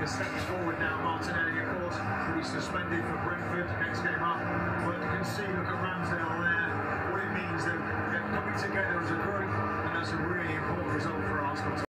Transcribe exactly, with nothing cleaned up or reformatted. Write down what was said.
the steps forward now. Martinelli, of course, will be suspended for Brentford next game up. But you can see, look at Ramsdale there, what it means. They're, they're coming together as a group, and that's a really important result for Arsenal.